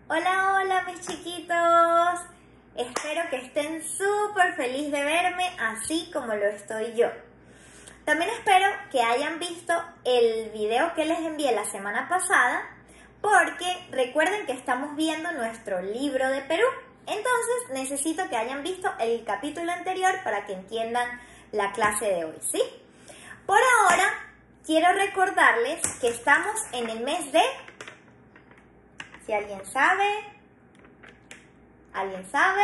Hola, hola mis chiquitos. Espero que estén súper felices de verme así como lo estoy yo. También espero que hayan visto el video que les envié la semana pasada, porque recuerden que estamos viendo nuestro libro de Perú. Entonces necesito que hayan visto el capítulo anterior para que entiendan la clase de hoy, ¿sí? Por ahora, quiero recordarles que estamos en el mes de... Si alguien sabe... ¿Alguien sabe?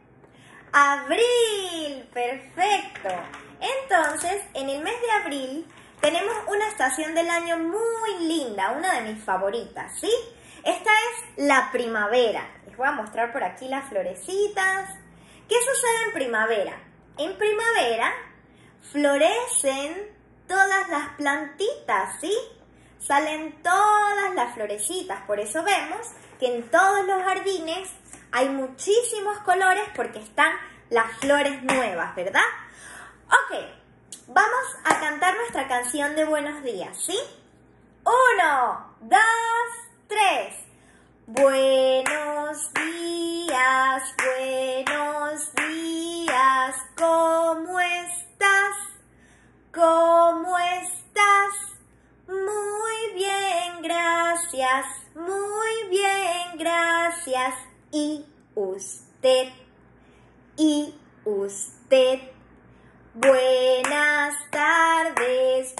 ¡Abril! ¡Perfecto! Entonces, en el mes de abril tenemos una estación del año muy linda, una de mis favoritas, ¿sí? Esta es la primavera. Les voy a mostrar por aquí las florecitas. ¿Qué sucede en primavera? En primavera florecen todas las plantitas, ¿sí? Salen todas las florecitas, por eso vemos que en todos los jardines hay muchísimos colores porque están las flores nuevas, ¿verdad? Ok, vamos a cantar nuestra canción de buenos días, ¿sí? 1, 2, 3. Buenos días, ¿cómo estás? ¿Cómo estás? Muy bien, gracias, muy bien, gracias. ¿Y usted? ¿Y usted? Buenas tardes,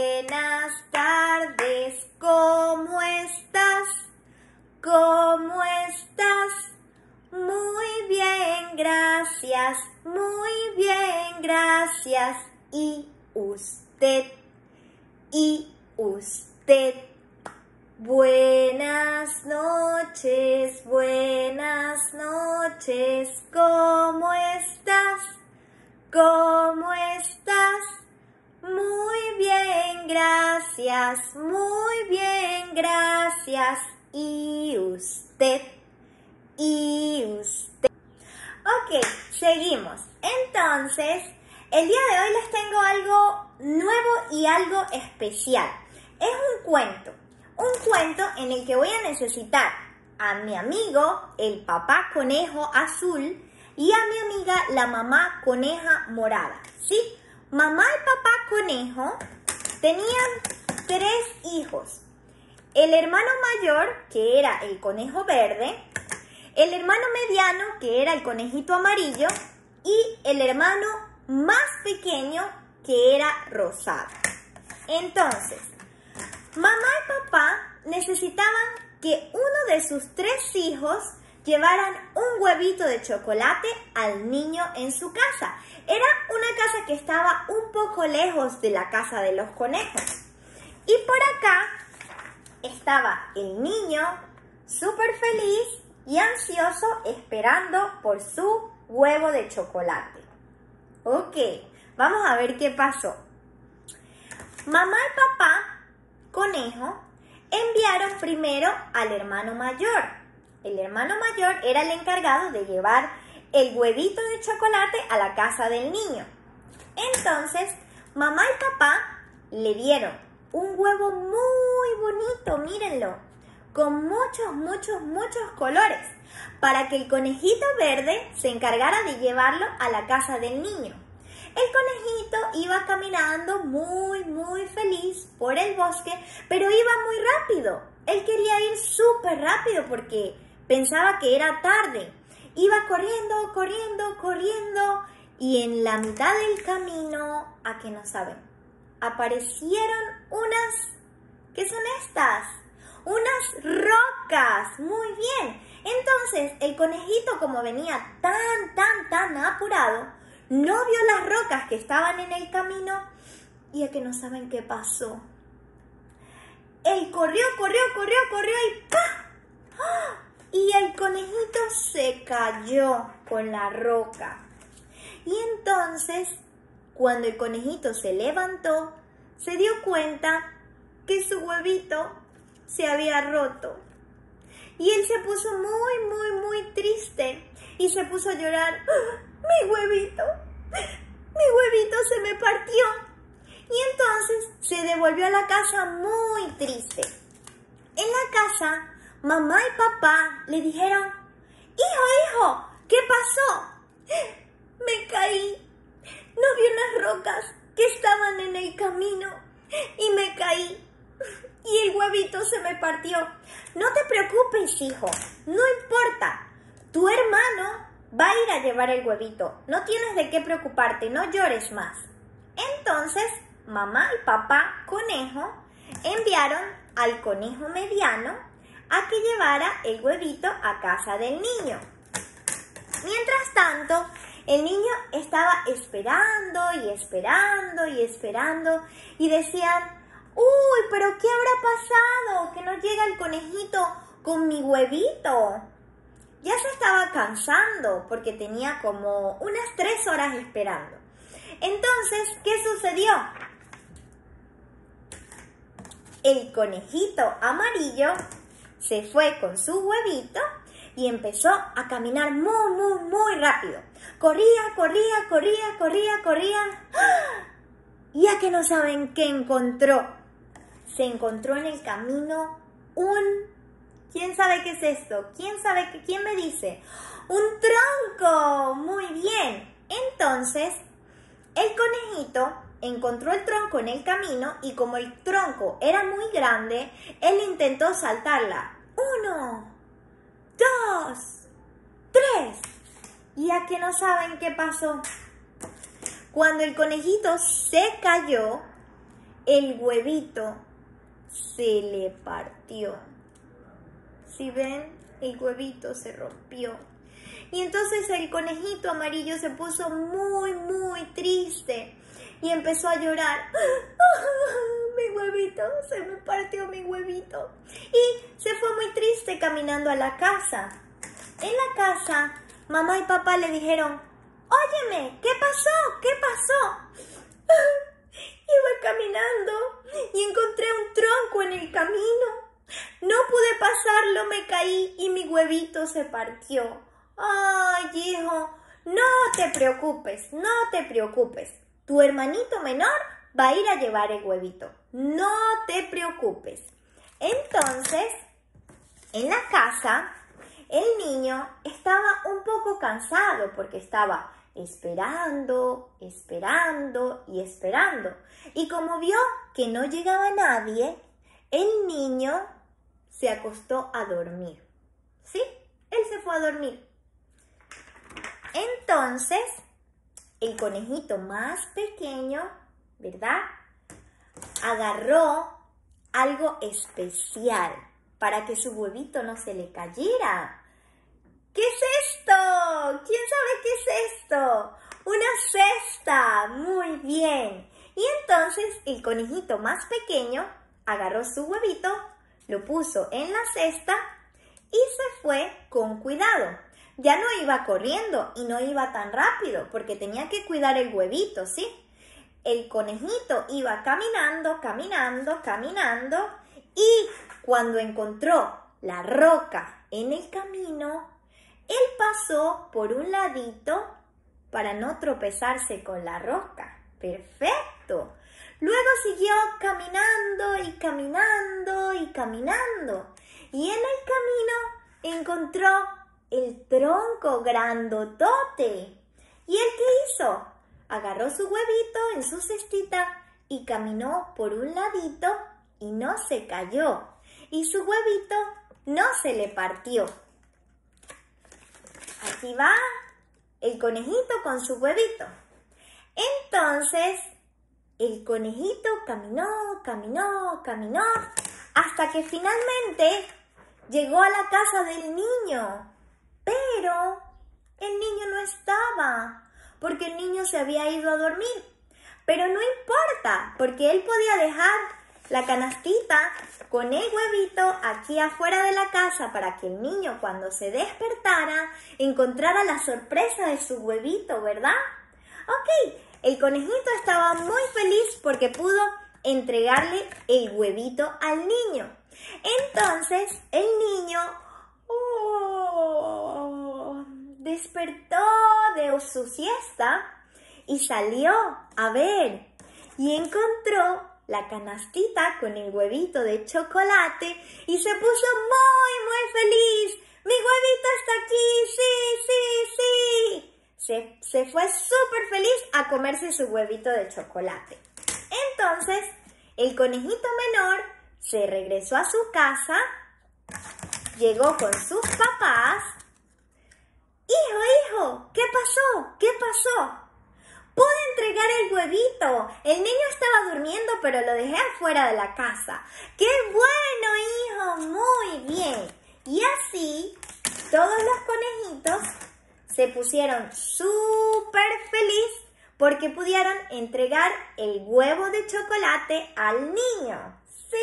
¿cómo estás? ¿Cómo estás? Muy bien, gracias, muy bien, gracias. ¿Y usted? ¿Y usted? Buenas noches, ¿cómo estás? ¿Cómo estás? Muy bien, gracias, muy bien, gracias. ¿Y usted? ¿Y usted? Ok, seguimos. Entonces, el día de hoy les tengo algo nuevo y algo especial. Es un cuento en el que voy a necesitar a mi amigo, el papá conejo azul, y a mi amiga, la mamá coneja morada, ¿sí? Mamá y papá conejo tenían 3 hijos. El hermano mayor, que era el conejo verde, el hermano mediano, que era el conejito amarillo, y el hermano más pequeño, que era rosado. Entonces, mamá y papá necesitaban que uno de sus 3 hijos llevaran un huevito de chocolate al niño en su casa. Era una casa que estaba un poco lejos de la casa de los conejos. Y por acá estaba el niño súper feliz y ansioso esperando por su huevo de chocolate. Ok, vamos a ver qué pasó. Mamá y papá conejo enviaron primero al hermano mayor. El hermano mayor era el encargado de llevar el huevito de chocolate a la casa del niño. Entonces, mamá y papá le dieron un huevo muy bonito, mírenlo, con muchos colores, para que el conejito verde se encargara de llevarlo a la casa del niño. El conejito iba caminando muy feliz por el bosque, pero iba muy rápido. Él quería ir súper rápido porque pensaba que era tarde. Iba corriendo y en la mitad del camino, ¿a qué no saben? Aparecieron unas... ¿Qué son estas? Unas rocas. Muy bien. Entonces, el conejito, como venía tan apurado, no vio las rocas que estaban en el camino y a que no saben qué pasó. Él corrió y ¡pah! ¡Ah! Y el conejito se cayó con la roca. Y entonces, cuando el conejito se levantó, se dio cuenta que su huevito se había roto. Y él se puso muy triste y se puso a llorar. ¡Ah! Mi huevito se me partió. Y entonces se devolvió a la casa muy triste. En la casa, mamá y papá le dijeron, hijo, ¿qué pasó? Me caí. No vi unas rocas que estaban en el camino y me caí. Y el huevito se me partió. No te preocupes, hijo. No importa. Tu hermano va a ir a llevar el huevito. No tienes de qué preocuparte. No llores más. Entonces, mamá y papá conejo enviaron al conejo mediano a que llevara el huevito a casa del niño. Mientras tanto, el niño estaba esperando y decían, uy, pero ¿qué habrá pasado? Que no llega el conejito con mi huevito. Ya se estaba cansando porque tenía como unas 3 horas esperando. Entonces, ¿qué sucedió? El conejito amarillo se fue con su huevito y empezó a caminar muy rápido. Corría. ¡Ah! Ya que no saben qué encontró. Se encontró en el camino ¿quién sabe qué es esto? ¿Quién me dice? ¡Un tronco! Muy bien. Entonces, el conejito encontró el tronco en el camino y como el tronco era muy grande, él intentó saltarla. 1, 2, 3. Y a que no saben qué pasó. Cuando el conejito se cayó, el huevito se le partió. ¿Sí ven? El huevito se rompió. Y entonces el conejito amarillo se puso muy triste y empezó a llorar. Mi huevito, se me partió mi huevito. Y se fue muy triste caminando a la casa. En la casa, mamá y papá le dijeron, óyeme, ¿qué pasó? Iba caminando y encontré un tronco en el camino. No pude pasarlo, me caí y mi huevito se partió. Ay, hijo, no te preocupes. Tu hermanito menor va a ir a llevar el huevito. No te preocupes. Entonces, en la casa, el niño estaba un poco cansado porque estaba esperando. Y como vio que no llegaba nadie, el niño se acostó a dormir. ¿Sí? Él se fue a dormir. Entonces, el conejito más pequeño, ¿verdad? Agarró algo especial para que su huevito no se le cayera. ¿Qué es esto? ¿Quién sabe qué es esto? Una cesta. Muy bien. Y entonces el conejito más pequeño agarró su huevito, lo puso en la cesta y se fue con cuidado. Ya no iba corriendo y no iba tan rápido porque tenía que cuidar el huevito, ¿sí? El conejito iba caminando y cuando encontró la roca en el camino, él pasó por un ladito para no tropezarse con la roca. ¡Perfecto! Luego siguió caminando y en el camino encontró el tronco grandotote. ¿Y él qué hizo? Agarró su huevito en su cestita y caminó por un ladito y no se cayó. Y su huevito no se le partió. Aquí va el conejito con su huevito. Entonces, el conejito caminó, hasta que finalmente llegó a la casa del niño. Pero el niño no estaba, porque el niño se había ido a dormir. Pero no importa, porque él podía dejar la canastita con el huevito aquí afuera de la casa para que el niño cuando se despertara encontrara la sorpresa de su huevito, ¿verdad? Ok, el conejito estaba muy feliz porque pudo entregarle el huevito al niño. Entonces el niño despertó de su siesta y salió a ver y encontró la canastita con el huevito de chocolate y se puso muy feliz. ¡Mi huevito está aquí! ¡Sí! Se fue súper feliz a comerse su huevito de chocolate. Entonces, el conejito menor se regresó a su casa, llegó con sus papás. Hijo, ¿qué pasó? Pude entregar el huevito. El niño estaba durmiendo, pero lo dejé afuera de la casa. ¡Qué bueno, hijo! Muy bien. Y así, todos los conejitos se pusieron súper felices porque pudieron entregar el huevo de chocolate al niño.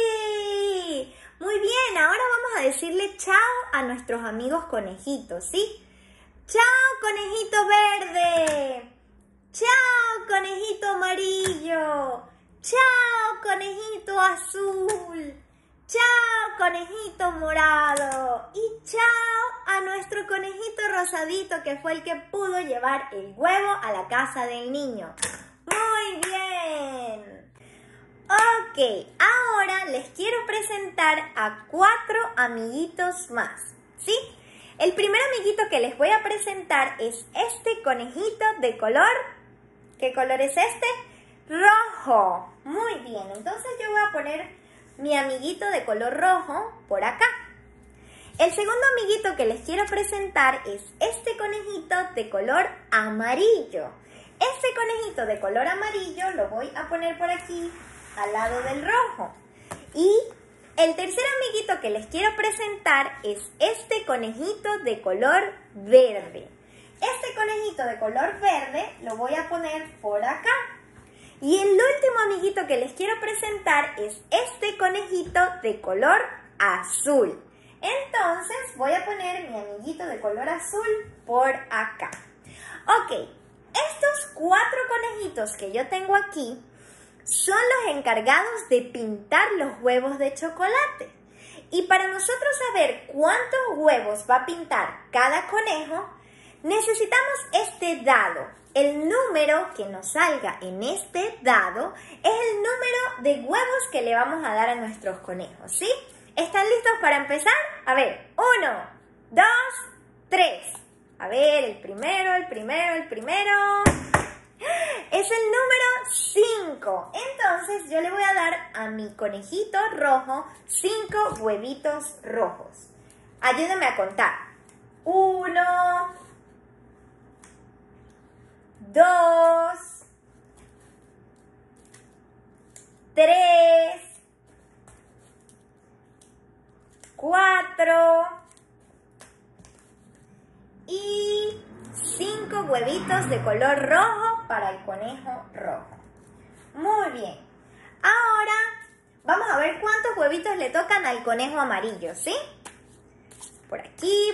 ¡Sí! Muy bien, ahora vamos a decirle chao a nuestros amigos conejitos, ¿sí? ¡Chao, conejito verde! ¡Chao, conejito amarillo! ¡Chao, conejito azul! ¡Chao, conejito morado! Y chao a nuestro conejito rosadito que fue el que pudo llevar el huevo a la casa del niño. ¡Muy bien! Ok, ahora les quiero presentar a 4 amiguitos más, ¿sí? El primer amiguito que les voy a presentar es este conejito de color. ¿Qué color es este? Rojo. Muy bien, entonces yo voy a poner mi amiguito de color rojo por acá. El segundo amiguito que les quiero presentar es este conejito de color amarillo. Este conejito de color amarillo lo voy a poner por aquí al lado del rojo. Y el tercer amiguito que les quiero presentar es este conejito de color verde. Este conejito de color verde lo voy a poner por acá. Y el último amiguito que les quiero presentar es este conejito de color azul. Entonces voy a poner mi amiguito de color azul por acá. Ok, estos 4 conejitos que yo tengo aquí son los encargados de pintar los huevos de chocolate. Y para nosotros saber cuántos huevos va a pintar cada conejo, necesitamos este dado. El número que nos salga en este dado es el número de huevos que le vamos a dar a nuestros conejos, ¿sí? ¿Están listos para empezar? A ver, 1, 2, 3. A ver, el primero. Es el número 5. Entonces yo le voy a dar a mi conejito rojo 5 huevitos rojos. Ayúdenme a contar. 1, 2, 3, 4 y 5 huevitos de color rojo para el conejo rojo. Muy bien. Ahora vamos a ver cuántos huevitos le tocan al conejo amarillo, ¿sí? Por aquí.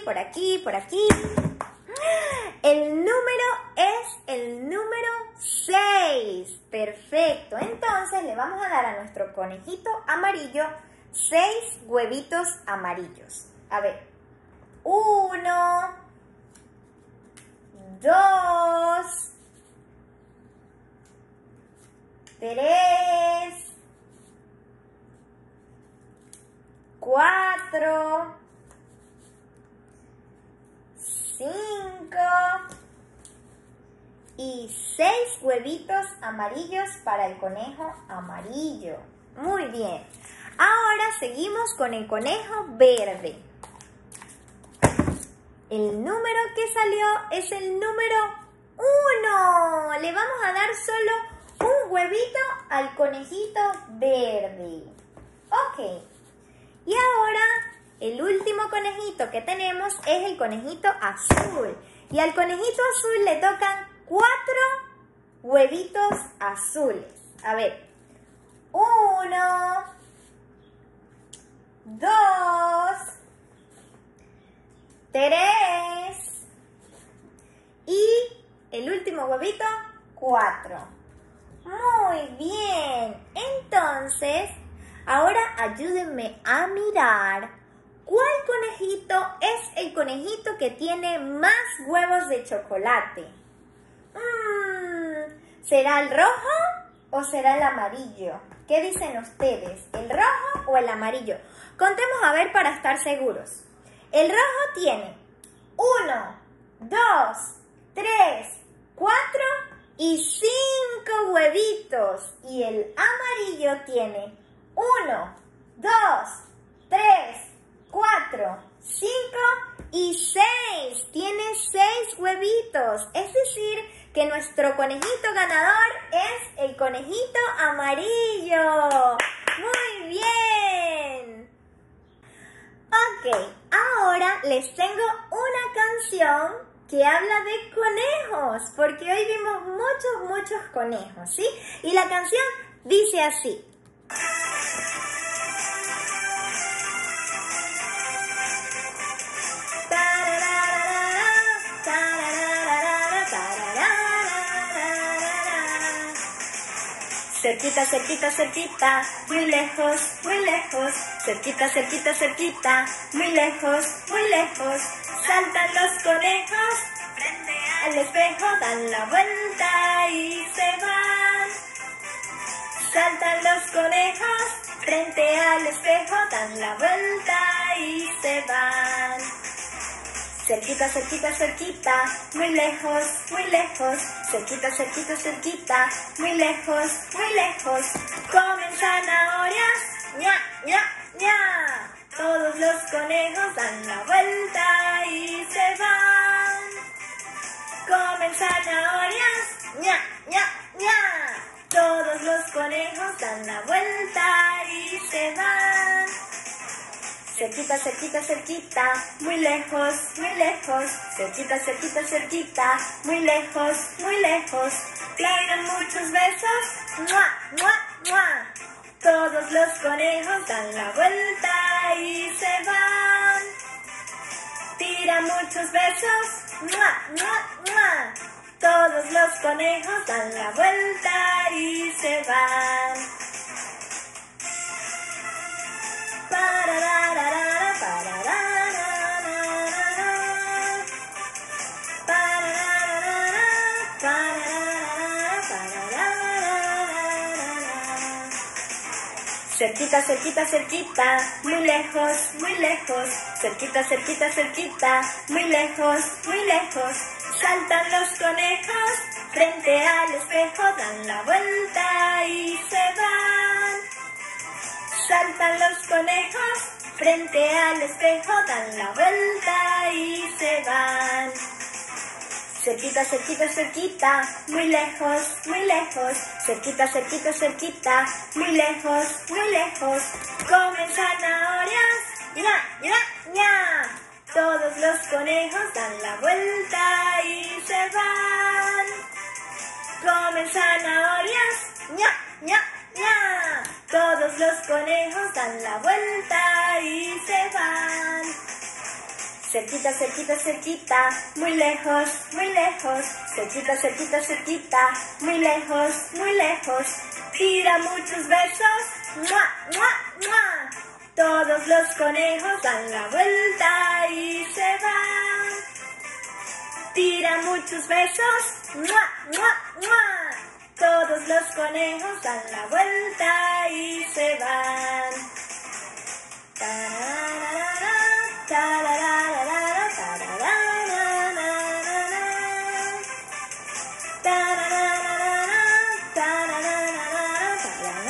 El número es el número 6. Perfecto. Entonces le vamos a dar a nuestro conejito amarillo 6 huevitos amarillos. A ver. 1, 2, 3, 4, 5 y 6 huevitos amarillos para el conejo amarillo. Muy bien. Ahora seguimos con el conejo verde. El número que salió es el número 1. Le vamos a dar solo un huevito al conejito verde. Ok. Y ahora el último conejito que tenemos es el conejito azul. Y al conejito azul le tocan 4 huevitos azules. A ver. 1, 2, 3 y el último huevito, 4. Muy bien. Entonces, ahora ayúdenme a mirar cuál conejito es el conejito que tiene más huevos de chocolate. ¿Será el rojo o será el amarillo? ¿Qué dicen ustedes? ¿El rojo o el amarillo? Contemos a ver para estar seguros. El rojo tiene 1, 2, 3, 4 y 5 huevitos. Y el amarillo tiene 1, 2, 3, 4, 5 y 6. Tiene 6 huevitos. Es decir, que nuestro conejito ganador es el conejito amarillo. ¡Muy bien! Ok, ahora les tengo una canción que habla de conejos, porque hoy vimos muchos conejos, ¿sí? Y la canción dice así. Cerquita, cerquita, cerquita, muy lejos, cerquita, cerquita, cerquita, muy lejos, saltan los conejos, frente al espejo dan la vuelta y se van. Saltan los conejos, frente al espejo dan la vuelta y se van. Cerquita, cerquita, cerquita, muy lejos, cerquita, cerquita, cerquita, muy lejos, comen zanahorias, ña, ña, ña. Todos los conejos dan la vuelta y se van. Comen zanahorias, ña, ña, ña. Todos los conejos dan la vuelta y se van. Cerquita, cerquita, cerquita, muy lejos, cerquita, cerquita, cerquita, muy lejos, tienen muchos besos, ¡mua, mua, mua! Todos los conejos dan la vuelta y se van. Tiran muchos besos, ¡mua, mua, mua! Todos los conejos dan la vuelta y se van. Cerquita, cerquita, cerquita, muy lejos, cerquita, cerquita, cerquita, muy lejos, saltan los conejos, frente al espejo dan la vuelta y se van. Saltan los conejos, frente al espejo dan la vuelta y se van. Cerquita, cerquita, cerquita, muy lejos, cerquita, cerquita, cerquita, muy lejos, comen zanahorias, ña, ña, ña. Todos los conejos dan la vuelta y se van. Comen zanahorias, ña, ña, ña. Todos los conejos dan la vuelta y se van. Cerquita, cerquita, cerquita, muy lejos, cerquita, cerquita, cerquita, muy lejos, tira muchos besos, ¡mua, mua, mua! Todos los conejos dan la vuelta y se van. Tira muchos besos, ¡mua, mua, mua! Todos los conejos dan la vuelta y se van. Tararara, tararara, tararara, tararara, tararara,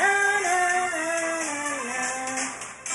tararara.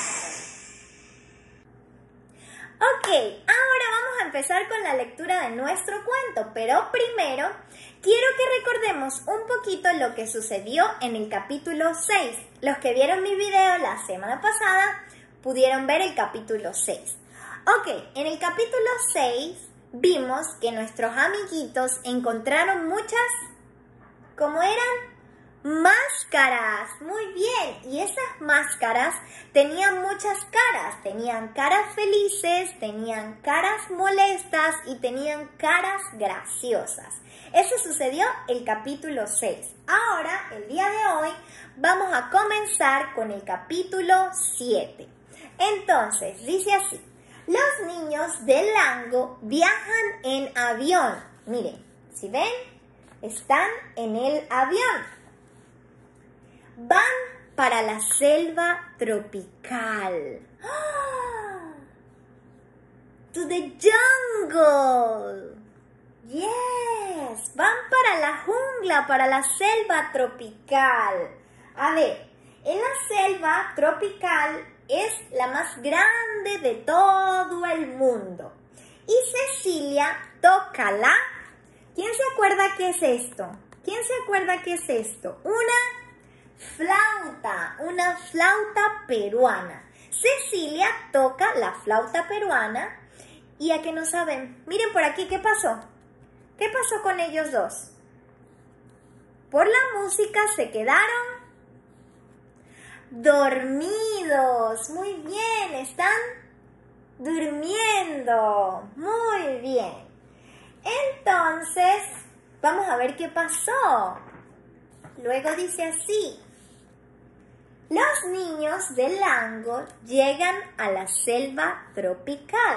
Ok, ahora vamos a empezar con la lectura de nuestro cuento, pero primero quiero que recordemos un poquito lo que sucedió en el capítulo 6. Los que vieron mi video la semana pasada pudieron ver el capítulo 6. Ok, en el capítulo 6 vimos que nuestros amiguitos encontraron muchas, ¿cómo eran? Máscaras. Muy bien, y esas máscaras tenían muchas caras. Tenían caras felices, tenían caras molestas y tenían caras graciosas. Eso sucedió el capítulo 6. Ahora, el día de hoy, vamos a comenzar con el capítulo 7. Entonces, dice así. Los niños de Lango viajan en avión. Miren, si ven, están en el avión. Van para la selva tropical. To the jungle. Yes, van para la jungla, para la selva tropical. A ver, en la selva tropical es la más grande de todo el mundo. Y Cecilia toca la... ¿Quién se acuerda qué es esto? ¿Quién se acuerda qué es esto? Una flauta peruana. Cecilia toca la flauta peruana. ¿Y a qué no saben? Miren por aquí, ¿qué pasó? ¿Qué pasó con ellos dos? Por la música se quedaron dormidos. Muy bien, están durmiendo. Muy bien. Entonces, vamos a ver qué pasó. Luego dice así. Los niños de Lango llegan a la selva tropical.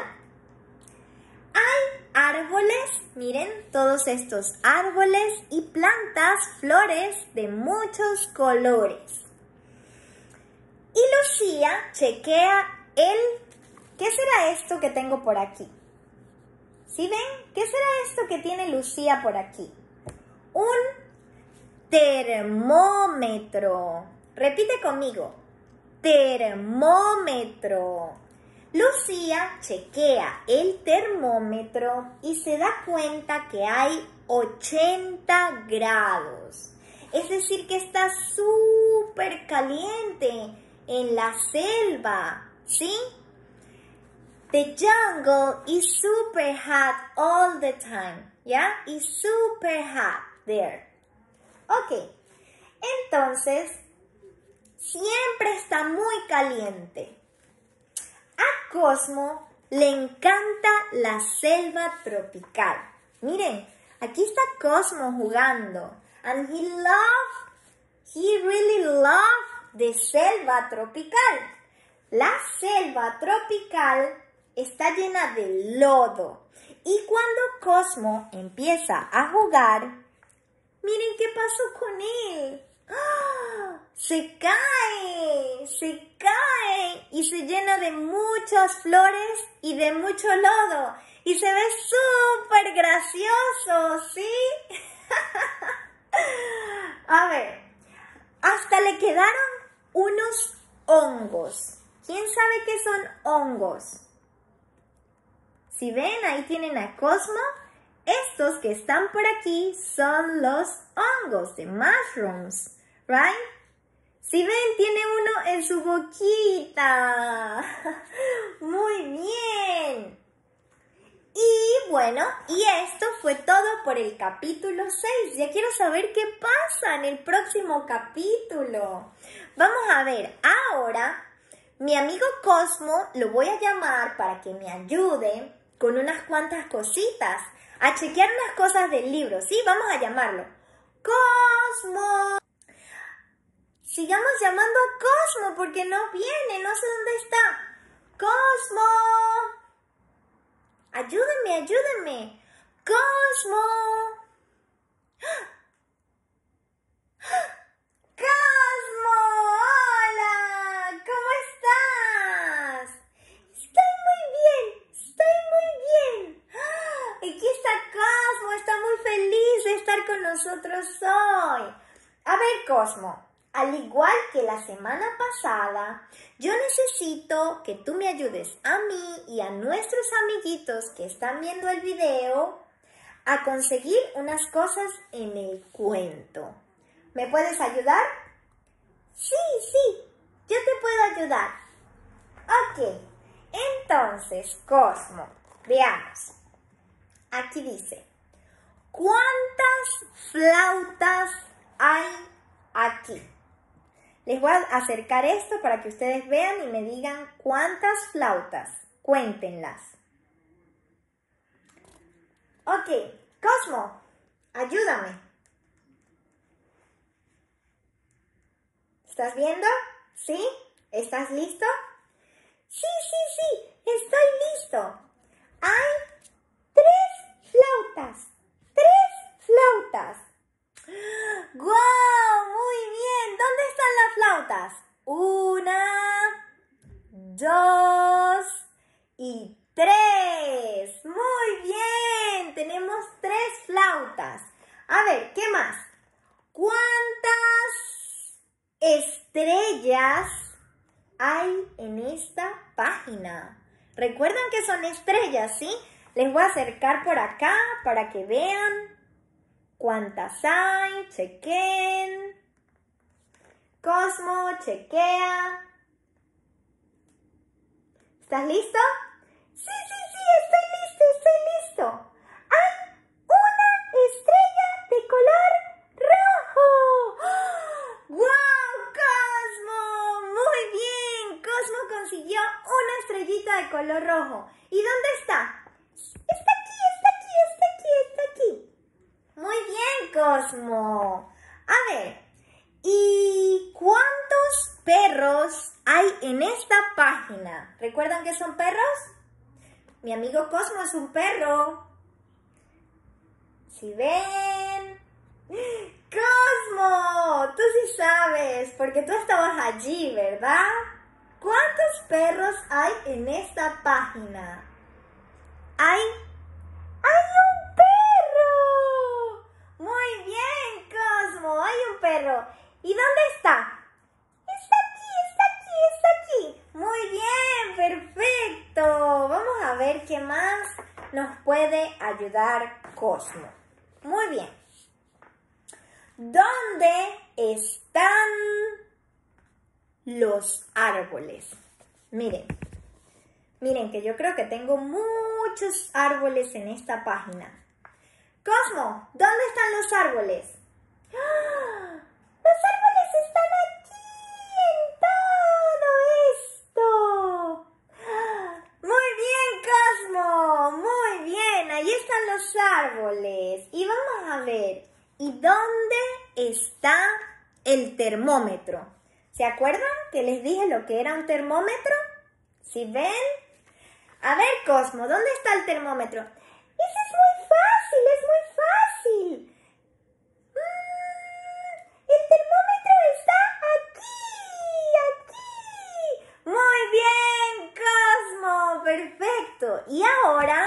Hay árboles, miren, todos estos árboles y plantas, flores de muchos colores. Y Lucía chequea ¿qué será esto que tengo por aquí? ¿Sí ven? ¿Qué será esto que tiene Lucía por aquí? Un termómetro. Repite conmigo. Termómetro. Lucía chequea el termómetro y se da cuenta que hay 80 grados. Es decir, que está súper caliente en la selva, ¿sí? The jungle is super hot all the time, ¿ya? It's super hot there. Ok, entonces, siempre está muy caliente. A Cosmo le encanta la selva tropical. Miren, aquí está Cosmo jugando. And he really loved the selva tropical. La selva tropical está llena de lodo. Y cuando Cosmo empieza a jugar, miren qué pasó con él. ¡Ah! Se cae y se llena de muchas flores y de mucho lodo. Y se ve súper gracioso, ¿sí? A ver, hasta le quedaron unos hongos. ¿Quién sabe qué son hongos? Si ven, ahí tienen a Cosmo. Estos que están por aquí son los hongos de mushrooms, right? Si ven, tiene uno en su boquita. Muy bien. Y bueno, y esto fue todo por el capítulo 6. Ya quiero saber qué pasa en el próximo capítulo. Vamos a ver, ahora mi amigo Cosmo lo voy a llamar para que me ayude con unas cuantas cositas, a chequear unas cosas del libro, ¿sí? Vamos a llamarlo. ¡Cosmo! Sigamos llamando a Cosmo porque no viene, no sé dónde está. ¡Cosmo! Ayúdenme. ¡Cosmo! ¡Cosmo! ¡Hola! ¿Cómo estás? Estoy muy bien. Aquí está Cosmo, está muy feliz de estar con nosotros hoy. A ver, Cosmo. Al igual que la semana pasada, yo necesito que tú me ayudes a mí y a nuestros amiguitos que están viendo el video a conseguir unas cosas en el cuento. ¿Me puedes ayudar? Sí, yo te puedo ayudar. Ok, entonces, Cosmo, veamos. Aquí dice, ¿cuántas flautas hay aquí? Les voy a acercar esto para que ustedes vean y me digan cuántas flautas. Cuéntenlas. Ok, Cosmo, ayúdame. ¿Estás viendo? ¿Sí? ¿Estás listo? Sí, estoy listo. Hay 3 flautas. ¡Guau! ¡Muy bien! ¿Dónde están las flautas? ¿Recuerdan que son estrellas, sí? Les voy a acercar por acá para que vean cuántas hay. Chequen. Cosmo, chequea. ¿Estás listo? Sí, estoy listo. ¡Hay una estrella de color rojo! ¡Wow, Cosmo! Muy bien, Cosmo consiguió una estrellita de color rojo. ¿Y dónde está? Está aquí. Muy bien, Cosmo. A ver, ¿y cuántos perros hay en esta página? ¿Recuerdan que son perros? Mi amigo Cosmo es un perro. ¿Sí ven? ¡Cosmo! Tú sí sabes, porque tú estabas allí, ¿verdad? ¿Cuántos perros hay en esta página? ¡Hay un perro! Muy bien, Cosmo, hay un perro. ¿Y dónde está? Está aquí. Muy bien, perfecto. Vamos a ver qué más nos puede ayudar Cosmo. Muy bien. ¿Dónde están los árboles? Miren que yo creo que tengo muchos árboles en esta página. Cosmo, ¿dónde están los árboles? ¡Ah! ¡Los árboles están aquí en todo esto! Muy bien, Cosmo, muy bien, ahí están los árboles. Y vamos a ver, ¿y dónde está el termómetro? ¿Se acuerdan que les dije lo que era un termómetro? ¿Sí ven? A ver, Cosmo, ¿dónde está el termómetro? Eso es muy fácil. El termómetro está aquí. Muy bien, Cosmo, perfecto. Y ahora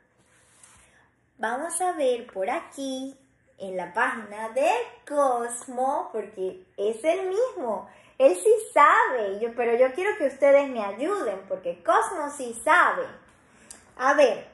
vamos a ver por aquí en la página de Cosmo, porque es el mismo. Él sí sabe, pero yo quiero que ustedes me ayuden, porque Cosmo sí sabe. A ver,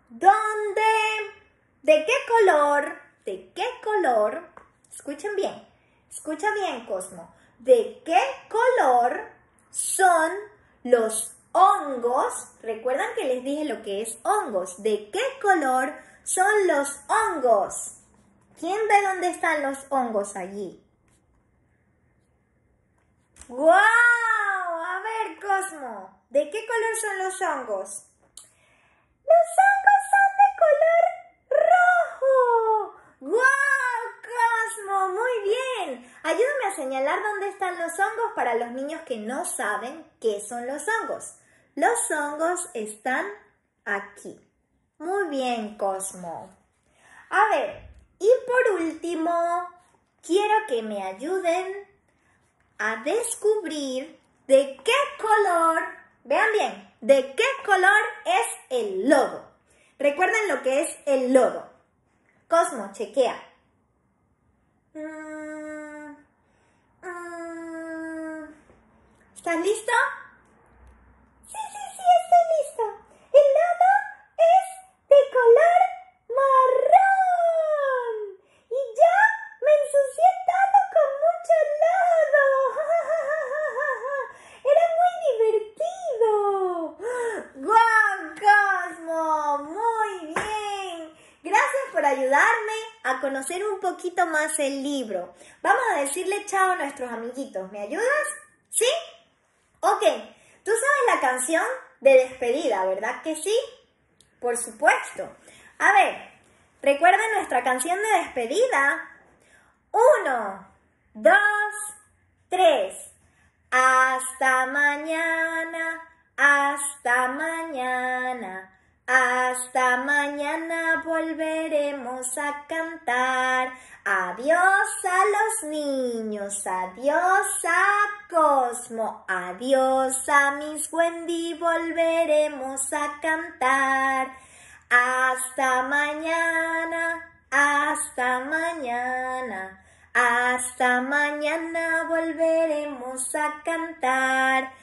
¿de qué color? Escucha bien, Cosmo. ¿De qué color son los hongos? ¿Recuerdan que les dije lo que es hongos? ¿De qué color son los hongos? ¿Quién ve dónde están los hongos allí? ¡Guau! A ver, Cosmo, ¿de qué color son los hongos? ¡Los hongos son de color rojo! ¡Guau, Cosmo! Muy bien. Ayúdame a señalar dónde están los hongos para los niños que no saben qué son los hongos. Los hongos están aquí. Muy bien, Cosmo. A ver, y por último, quiero que me ayuden a descubrir de qué color, vean bien, de qué color es el lodo. Recuerden lo que es el lodo. Cosmo, chequea. ¿Estás listo? Sí, estoy listo. El lodo es de color marrón. Y yo me ensucié todo con mucho lodo. Era muy divertido. ¡Guau, Cosmo! Muy bien. Gracias por ayudarme a conocer un poquito más el libro. Vamos a decirle chao a nuestros amiguitos. ¿Me ayudas? ¿Sí? Ok. ¿Tú sabes la canción de despedida, verdad que sí? Por supuesto. A ver, ¿recuerdan nuestra canción de despedida? 1, 2, 3. Hasta mañana, hasta mañana. Hasta mañana volveremos a cantar. Adiós a los niños, adiós a Cosmo, adiós a Miss Wendy, volveremos a cantar. Hasta mañana, hasta mañana. Hasta mañana volveremos a cantar.